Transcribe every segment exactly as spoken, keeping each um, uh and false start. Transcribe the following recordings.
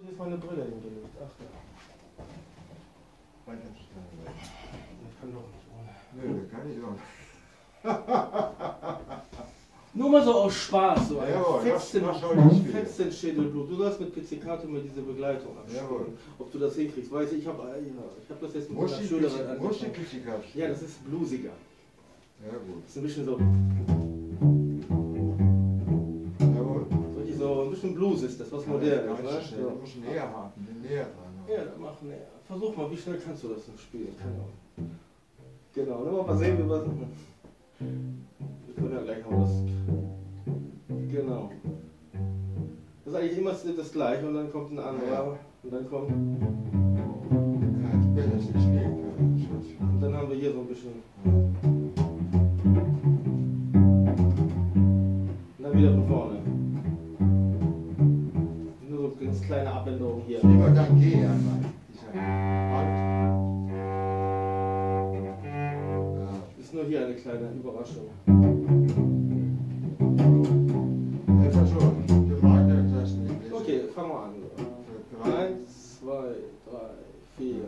Hier ist meine Brille hingelegt. Ach ja. Ich kann doch nicht ohne. Nö, kann ich auch. Nur mal so aus Spaß, so ein Jawohl, Fetzen, mach- mach heute nicht wieder. Fetzen Schädelblut. Du sollst mit Pizzicato mir diese Begleitung Jawohl. abspielen. Ob du das hinkriegst, weiß ich, ich habe ja, ich hab das jetzt mit Muss einer die Schülerin Pizzi- muss die angefangen. Pizzicato Ja, das ist bluesiger. Ja gut. Das ist ein bisschen so, Jawohl. solche so ein bisschen Blues ist das, was modern ist. Ne? Du So. musst näher haben, näher dran. Ja, dann mach näher. Versuch mal, wie schnell kannst du das denn spielen? Keine Ahnung. Genau, dann mal sehen, wie wir was. Wir können ja gleich noch was. Genau. Das ist eigentlich immer das gleiche und dann kommt ein anderer und dann kommt. Ja, ich will das nicht spielen können. Und dann haben wir hier so ein bisschen. Und dann wieder von vorne. Nur so ganz kleine Abänderungen hier. Lieber dann geh einmal. Ich sag, halt. Ist nur hier eine kleine Überraschung. Ja, ist ja schon. Wir machen das nicht. Okay, fangen wir an. Eins, zwei, drei, vier.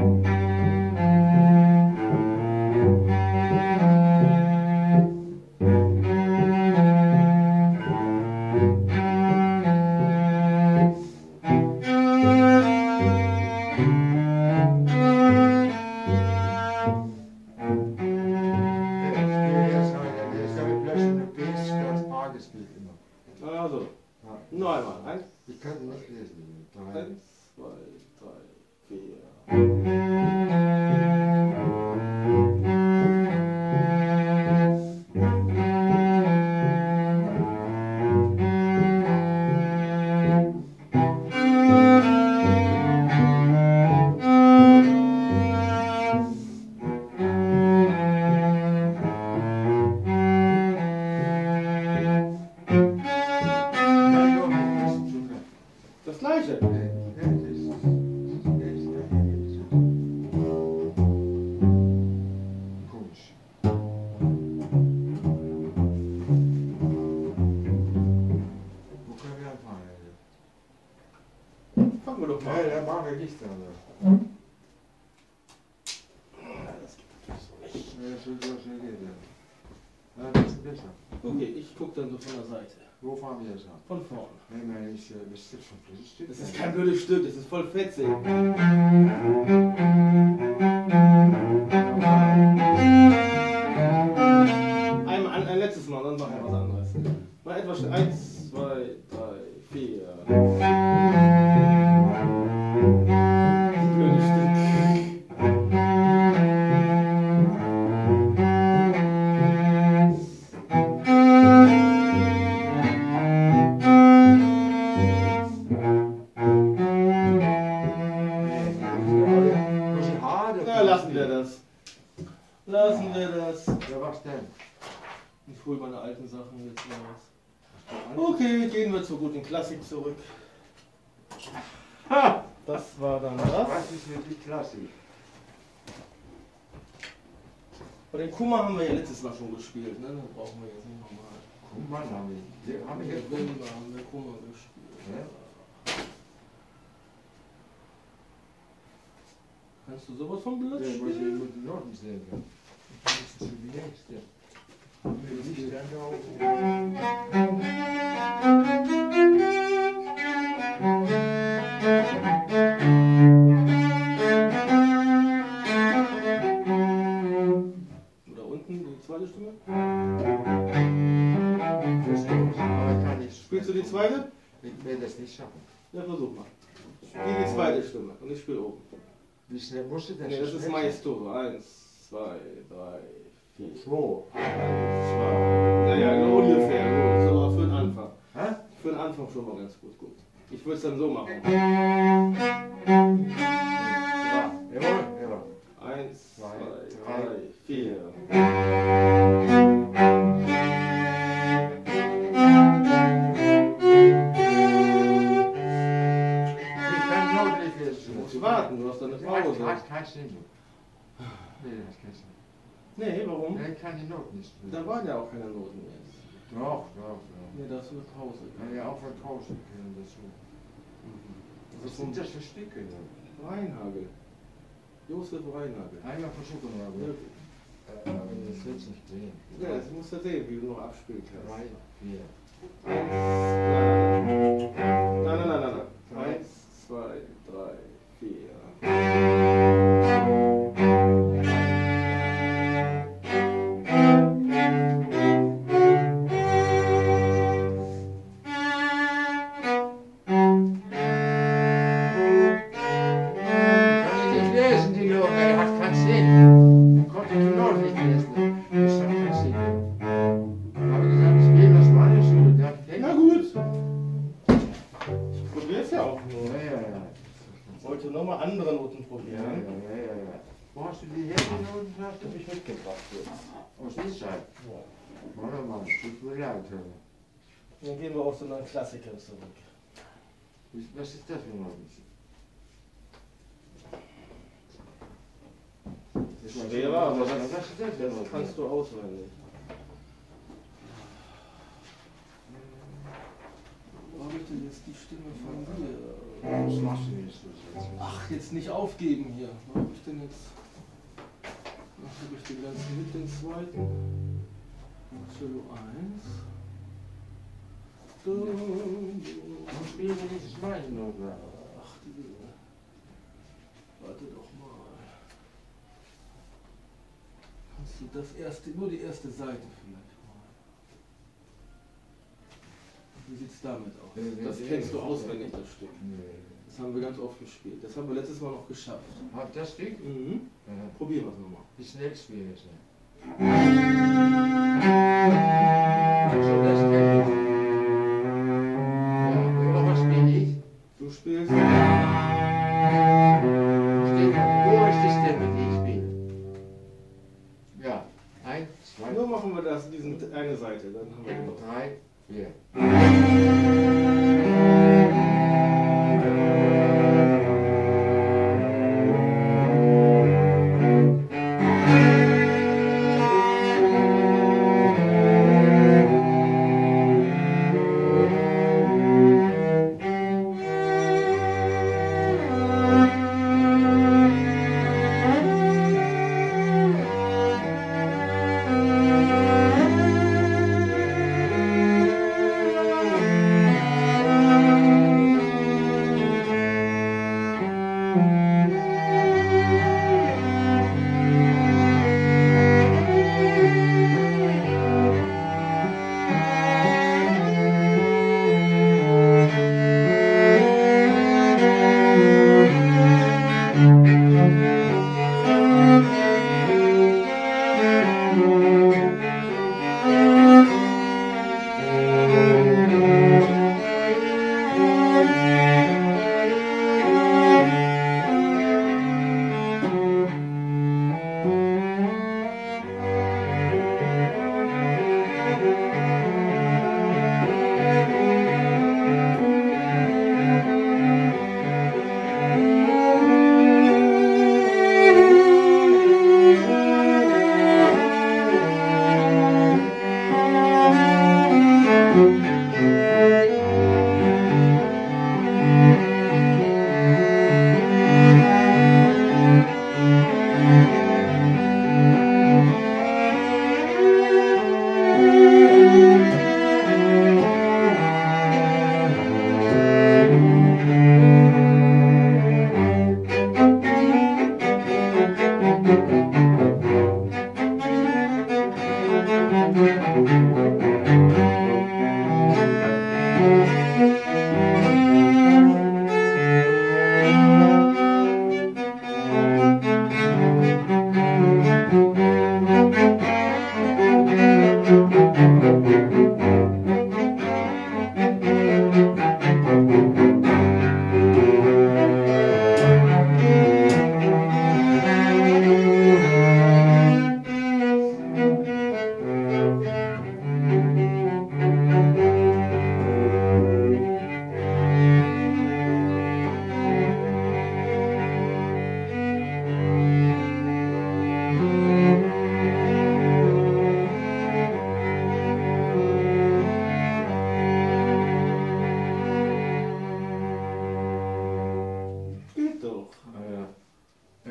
Also, noch einmal. Eins, Ich kann nicht lesen. Drei. eins, zwei, drei, vier. Das gleiche. Komisch. Wo können wir anfangen? Fangen wir doch mal Nein, an. da machen wir nichts dran. Das geht natürlich so nicht. Ja, so, so, so geht das. Ja, das ist besser. Okay, ich gucke dann so von der Seite. Wo fangen wir jetzt an? Von vorne. Nein, nein, ich, äh, das ist jetzt schon ein Stück. Das ist kein blödes Stück, das ist voll fetzig. Einmal, ein, ein letztes Mal, dann machen wir was anderes. Mal etwas schnell. Eins, zwei, drei, vier. Blödes Stück. Na, lassen wir das. Lassen wir das. Ja, was denn? Ich hole meine alten Sachen jetzt mal raus. Okay, gehen wir zur guten Klassik zurück. Ha! Das war dann das. Was ist mit die Klassik? Bei den Kummer haben wir ja letztes Mal schon gespielt, ne? Das brauchen wir jetzt nicht nochmal. Guck mal, haben wir. Wir haben Mit jetzt. Wilma haben wir Kummer gespielt. Ja? Kannst du sowas von blöd Ja, muss ich spielen? mit den Noten sehen. Das ist zu die nächste. Nicht dann Oder unten die zweite Stimme? Das ist gut, aber kann ich. Spielst du die zweite? Ich werde das nicht schaffen. Ja, versuch mal. Spiel die zweite Stimme und ich spiele oben. Wie schnell musst du denn? Ne, das ist Maestro. Eins, zwei, drei, vier. Zwei. Eins, zwei. Naja, ungefähr. Gut. So, für den Anfang. Hä? Für den Anfang schon mal ganz gut. Gut. Ich würde es dann so machen. Ja. Jawohl. Ja. Eins, zwei, Zwei, drei, drei, vier. Ich kann Noten nicht lesen. Du musst warten, du hast dann eine Pause. Du hast kein Sinn. Nee, das hast kein Sinn. Nee, warum? Nee, ich kann die Noten nicht lesen. Da waren ja auch keine Noten mehr. Doch, doch, doch. Nee, da hast du eine Pause. Ja, ja, auch von draußen können dazu. So, Was vom sind das für Stücke? Reinhagel. Josef Reinhagel. Einmal versuchen wir Ja, aber. Äh, aber das wird nicht drehen. ja, jetzt musst du sehen, wie du noch abspielen kannst. Drei, vier. Eins, nein, nein, nein, nein, nein, nein. Eins, zwei, drei, vier. Kann ich nicht lesen, die Lunge, er hat keinen Sinn. Konnte die Not nicht lesen. Das hat keinen Sinn. Aber das haben sie mir das war nicht so. Der hat Na gut. Ich probier's ja auch nur. Ja, ja, ja. Ich wollte nochmal andere Noten Ja, ja, probieren. ja, ja, ja. Wo hast du die her, die Noten gehabt? Hab ich mitgebracht jetzt. Aus Israel. Ja. Warte mal, tut mir leid. Dann gehen wir auf so einen Klassiker zurück. Was ist das für ein Noten? Schwerer, aber was, das, was ist das für ein das Noten? kannst du auswendig. Wo habe ich denn jetzt die Stimme von dir? Was machst du jetzt? Ach, jetzt nicht aufgeben hier. Wo habe ich denn jetzt? Ach, habe ich den ganzen mit, den zweiten? Cello eins. Warum spielen wir dieses meine Noten? Ach, diese. Warte doch mal. Kannst du das erste, nur die erste Seite vielleicht mal? Wie sieht's damit aus? Das kennst du auswendig, das Stück. Nee. Das haben wir ganz oft gespielt. Das haben wir letztes Mal noch geschafft. Hat das Stück? Mhm. Ja. Probieren wir es nochmal. Wie schnell spiele ich denn? So, das kennt ich. Ja, oder was spiele ich? Du spielst. Steht da, wo ist die Stimme, die ich spiele? Ja, eins, zwei, Nur machen wir das, diesen eine Seite, dann haben wir genug. drei, vier. Thank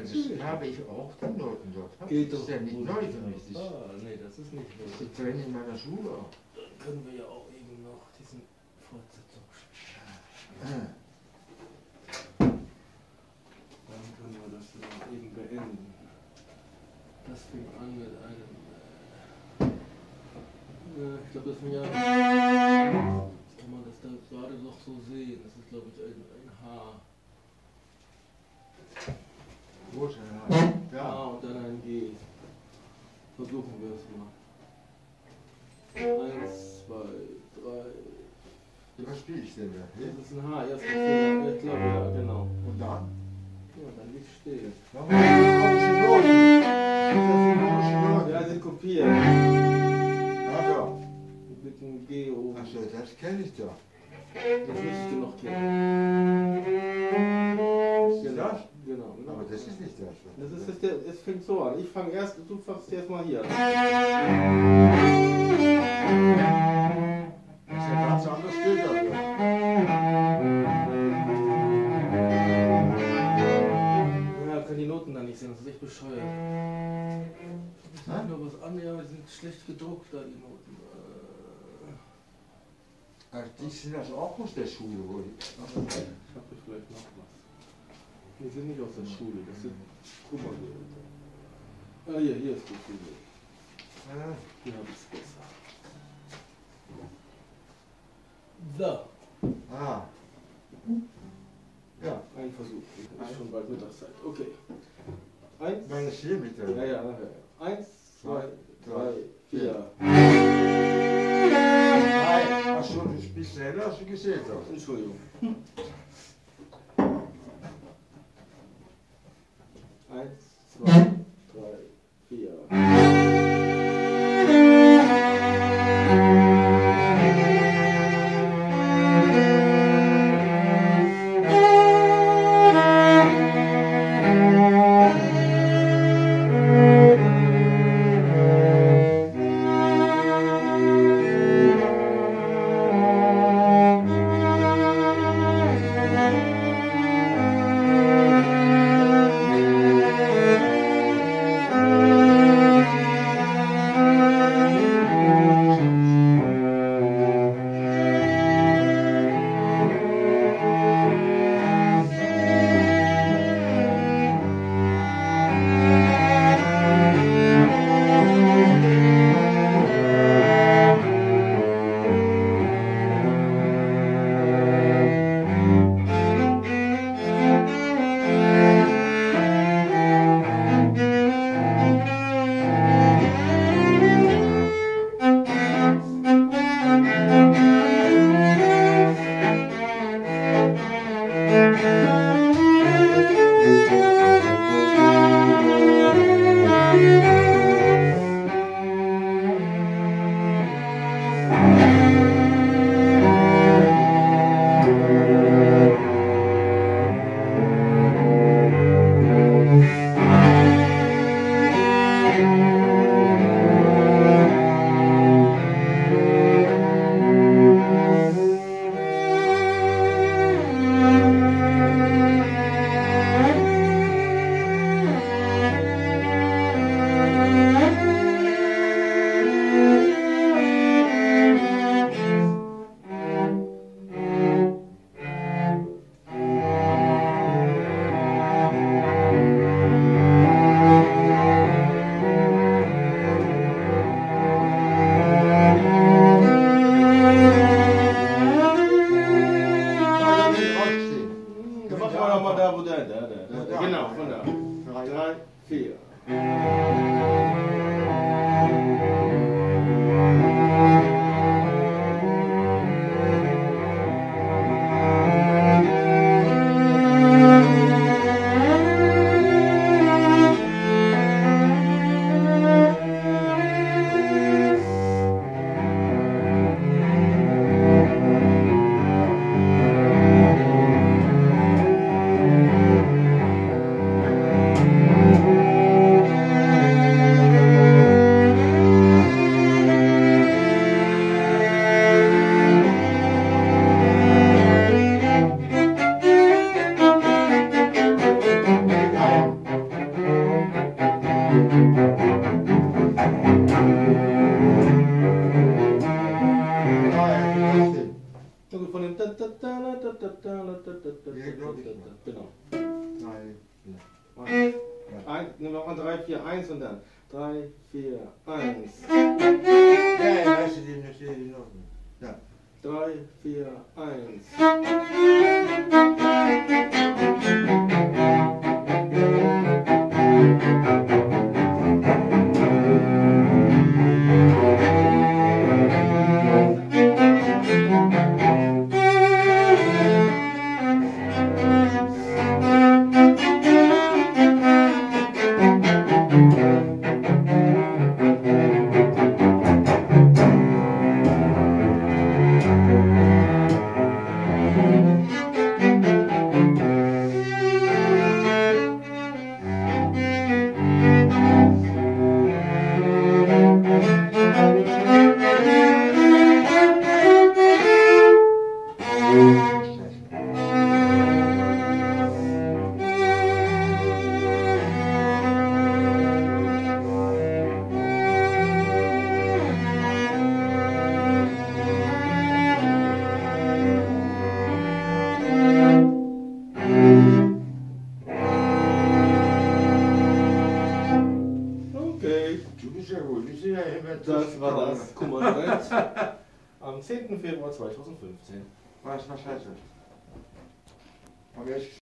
Das habe ich auch die Noten dort. Hab Geht das doch ist ja nicht gut. neu für mich. Das, Ah, nee, das ist nicht neu. das drin in meiner Schule auch. Dann können wir ja auch eben noch diesen Fortsetzung spielen. Ah, Dann können wir das noch eben beenden. Das fing an mit einem. Äh, äh, ich glaube, das fing ja. Kann man das da gerade noch so sehen? Das ist, glaube ich, ein, ein H. wo ist ein Ja. Ja. und dann ein G. Versuchen wir es mal. Eins, zwei, drei. Was spiele ich denn da? Das ist ein H, erst ein Finger. Ich glaube, ja, genau. Und dann? Ja, dann liegt still. Warum komische Noten? Das sind komische Ja, Noten. sie kopiert. Ach ja. Mit dem G oben. Achso, das kenne ich doch. Das müsstest du noch kennen. Ist Genau. das? Genau, genau. Aber das ist nicht das. Das ist, das, der, es fängt so an. Ich fange erst, du fängst erst mal hier an. Das ist ja ganz anders Stück. Also. Ja, kann die Noten da nicht sehen, das ist echt bescheuert. Ich Hä? muss nur was an, ja, die sind schlecht gedruckt da, die Noten. Äh, Ach, die sind das auch aus der Schule, wo ich. Ich habe vielleicht noch was. Die sind nicht aus der Schule, das sind Kummergeräte. Ah, hier, hier ist die Schule. Ah, Hier habe ich es besser. So. ah. Ja, ein Versuch. Ist schon bald Mittagszeit. Okay. Eins. Meine ist hier mit Ja, der. ja, nachher. Eins, zwei, Zwei, drei, vier. Nein, achso, du spielst schneller, als du gesehen hast. Entschuldigung. Eins, zwei, drei, vier. diese Glocke. Genau. Drei. Ein, nehmen wir mal drei, vier, eins und dann drei, vier, eins. Ja, ja, weißt du, die, die, die Noten. Ja. drei, vier, eins. Okay, Du bist ja gut. Ich sehe ja immer das war das Kummerduett am zehnten Februar zweitausendfünfzehn. Was, was heißt das? Aber jetzt